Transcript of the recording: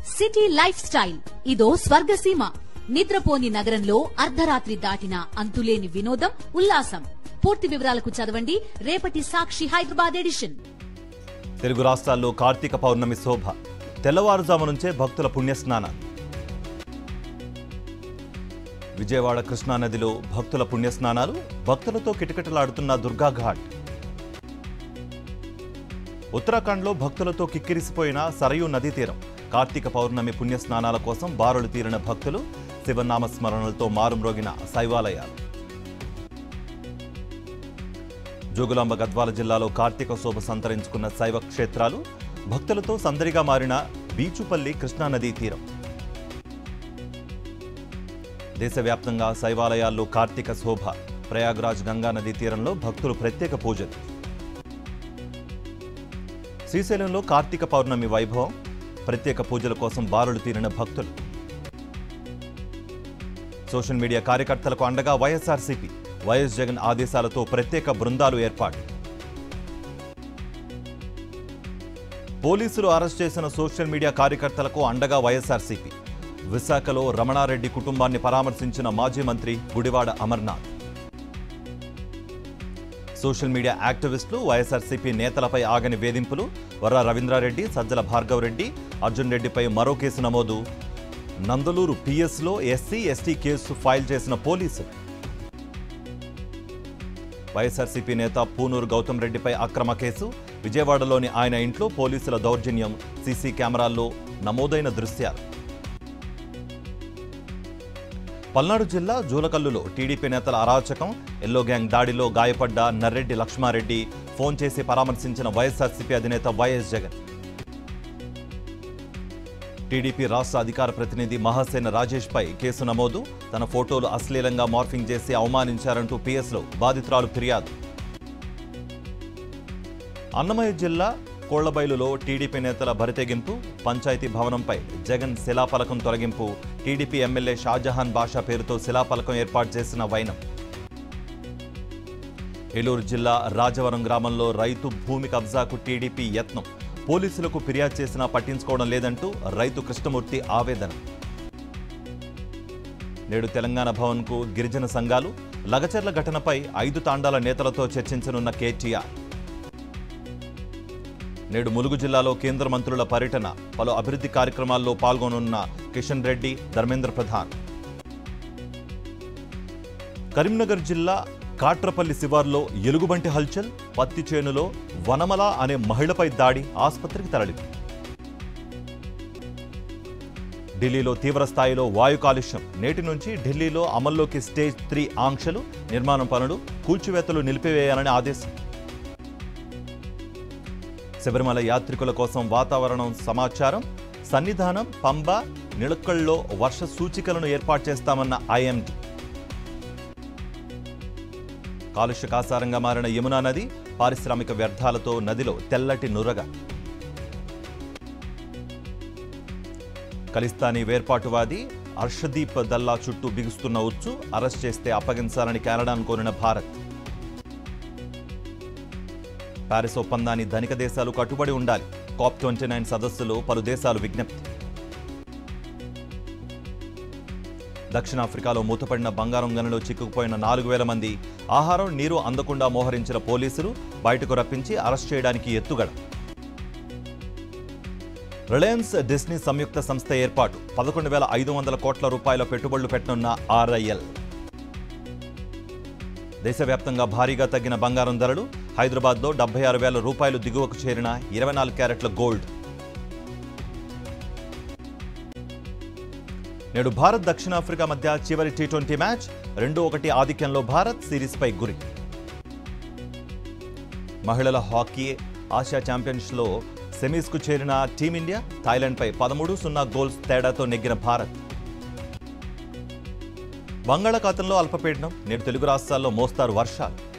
City life style ఇదో స్వర్గసీమ. నిద్రపోని నగరంలో అర్ధరాత్రి దాటిన అంతులేని వినోదం, ఉల్లాసం. పూర్తి వివరాలకు చదవండి రేపటి సాక్షి హైదరాబాద్ ఎడిషన్. తెలుగు రాష్ట్రాల్లో కార్తీక పౌర్ణమి శోభ. తెల్లవారుజాము నుంచే భక్తుల పుణ్యస్నానాలు. విజయవాడ కృష్ణానదిలో భక్తుల పుణ్యస్నానాలు. భక్తులతో కిటకిటలాడుతున్న దుర్గాఘాట్. ఉత్తరాఖండ్లో భక్తులతో కిక్కిరిసిపోయిన సరయూ నదీ తీరం. కార్తీక పౌర్ణమి పుణ్యస్నానాల కోసం బారులు తీరిన భక్తులు. శివనామస్మరణలతో మారుమ్రోగిన శైవాలయాలు. జోగులాంబ గద్వాల జిల్లాలో కార్తీక శోభ సంతరించుకున్న శైవ క్షేత్రాలు. భక్తులతో సందడిగా మారిన బీచుపల్లి కృష్ణానదీ తీరం. దేశవ్యాప్తంగా శైవాలయాల్లో కార్తీక శోభ. ప్రయాగ్రాజ్ గంగా నదీ తీరంలో భక్తులు ప్రత్యేక పూజలు. శ్రీశైలంలో కార్తీక పౌర్ణమి వైభవం. ప్రత్యేక పూజల కోసం బారులు తీరిన భక్తులు. సోషల్ మీడియా కార్యకర్తలకు అండగా వైఎస్ఆర్సీపీ. వైఎస్ జగన్ ఆదేశాలతో ప్రత్యేక బృందాలు ఏర్పాటు. పోలీసులు అరెస్ట్ చేసిన సోషల్ మీడియా కార్యకర్తలకు అండగా వైఎస్ఆర్సీపీ. విశాఖలో రమణారెడ్డి కుటుంబాన్ని పరామర్శించిన మాజీ మంత్రి గుడివాడ అమర్నాథ్. సోషల్ మీడియా యాక్టివిస్టులు, వైఎస్ఆర్సీపీ నేతలపై ఆగని వేధింపులు. వర్రా రవీంద్రారెడ్డి, సజ్జల భార్గవరెడ్డి, అర్జున్ రెడ్డిపై మరో కేసు నమోదు. నందలూరు పిఎస్లో ఎస్సీ ఎస్టీ కేసు ఫైల్ చేసిన పోలీసులు. వైఎస్ఆర్సీపీ నేత పూనూరు గౌతమ్ రెడ్డిపై అక్రమ కేసు. విజయవాడలోని ఆయన ఇంట్లో పోలీసుల దౌర్జన్యం. సీసీ కెమెరాల్లో నమోదైన దృశ్యాలు. పల్నాడు జిల్లా జూలకల్లులో టీడీపీ నేతల అరాచకం. ఎల్లో గ్యాంగ్ దాడిలో గాయపడ్డ నర్రెడ్డి లక్ష్మారెడ్డి ఫోన్ చేసి పరామర్శించిన వైఎస్ఆర్సీపీ అధినేత వైఎస్ జగన్. టీడీపీ రాష్ట్ర అధికార ప్రతినిధి మహాసేన రాజేష్ పై కేసు నమోదు. తన ఫోటోలు అశ్లీలంగా మార్ఫింగ్ చేసి అవమానించారంటూ పిఎస్లో బాధితురాలు ఫిర్యాదు. అన్నమయ్య జిల్లా కోళ్లబైలులో టీడీపీ నేతల బరితెగింపు. పంచాయతీ భవనంపై జగన్ శిలాఫలకం తొలగింపు. టీడీపీ ఎమ్మెల్యే షాజహాన్ బాషా పేరుతో శిలాఫలకం ఏర్పాటు చేసిన వైనం. ఏలూరు జిల్లా రాజవరం గ్రామంలో రైతు భూమి కబ్జాకు టీడీపీ యత్నం. పోలీసులకు ఫిర్యాదు చేసినా పట్టించుకోవడం లేదంటూ రైతు కృష్ణమూర్తి ఆవేదన. నేడు తెలంగాణ భవన్కు గిరిజన సంఘాలు. లగచర్ల ఘటనపై 5 తాండాల నేతలతో చర్చించనున్న కేటీఆర్. నేడు ములుగు జిల్లాలో కేంద్ర మంత్రుల పర్యటన. పలు అభివృద్ధి కార్యక్రమాల్లో పాల్గొనున్న కిషన్ రెడ్డి, ధర్మేంద్ర ప్రధాన్. కరీంనగర్ జిల్లా కాట్రపల్లి శివార్లో ఎలుగుబంటి హల్చల్. పత్తి చేనులో వనమల అనే మహిళపై దాడి. ఆసుపత్రికి తరలింపు. ఢిల్లీలో తీవ్ర స్థాయిలో వాయు కాలుష్యం. నేటి నుంచి ఢిల్లీలో అమల్లోకి స్టేజ్ 3 ఆంక్షలు. నిర్మాణం పనులు, కూల్చివేతలు నిలిపివేయాలని ఆదేశం. శబరిమల యాత్రికుల కోసం వాతావరణం సమాచారం. సన్నిధానం, పంబ, నిలక్కల్లో వర్ష సూచికలను ఏర్పాటు చేస్తామన్న ఐఎండీ. కాలుష్య కాసారంగా మారిన యమునా నది. పారిశ్రామిక వ్యర్థాలతో నదిలో తెల్లటి నురగ. ఖలిస్తానీ వేర్పాటువాది హర్షదీప్ దల్లా చుట్టూ బిగుస్తున్న ఉచ్చు. అరెస్ట్ చేస్తే అప్పగించాలని కెనడాను కోరిన భారత్. పారిస్ ఒప్పందాన్ని ధనిక దేశాలు కట్టుబడి ఉండాలి. COP29 సదస్సులో పలు దేశాలు విజ్ఞప్తి. దక్షిణాఫ్రికాలో మూతపడిన బంగారం గనిలో చిక్కుకుపోయిన 4,000 మంది. ఆహారం, నీరు అందకుండా మోహరించిన పోలీసులు బయటకు రప్పించి అరెస్ట్ చేయడానికి ఎత్తుగడ. రిలయన్స్ డిస్నీ సంయుక్త సంస్థ ఏర్పాటు. 11,500 కోట్ల రూపాయల పెట్టుబడులు పెట్టనున్న RIL. దేశవ్యాప్తంగా భారీగా తగ్గిన బంగారం ధరలు. హైదరాబాద్లో 76,000 రూపాయలు దిగువకు చేరిన 24 క్యారెట్ల గోల్డ్. నేడు భారత్ దక్షిణాఫ్రికా మధ్య చివరి T20 మ్యాచ్. 2-1 ఆధిక్యంలో భారత్. సిరీస్పై గురి. మహిళల హాకీ ఆసియా ఛాంపియన్స్లో సెమీస్కు చేరిన టీమిండియా. థాయిలాండ్పై 13-0 గోల్స్ తేడాతో నెగ్గిన భారత్. బంగాళాఖాతంలో అల్పపీడనం. నేడు తెలుగు రాష్ట్రాల్లో మోస్తారు వర్షాలు.